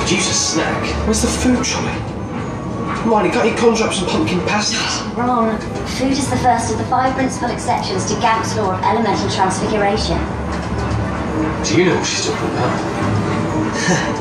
could use a snack. Where's the food trolley? Riley, can't you conjure up some pumpkin pasties? Ron, food is the first of the 5 principal exceptions to Gauss's law of elemental transfiguration. Do you know what she's talking about?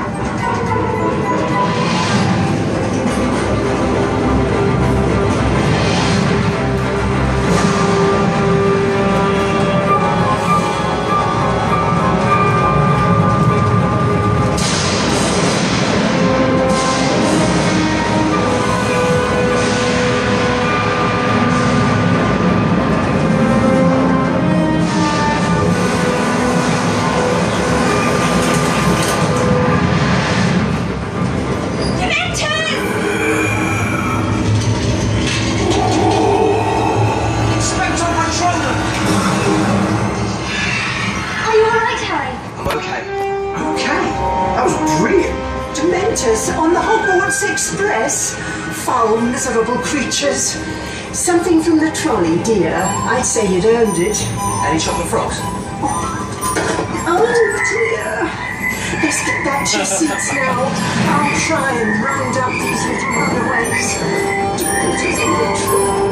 On the Hogwarts Express. Foul, miserable creatures. Something from the trolley, dear. I'd say you'd earned it. Any chocolate frogs? Oh, dear. Let's get back to your seats now. I'll try and round up these little runaways.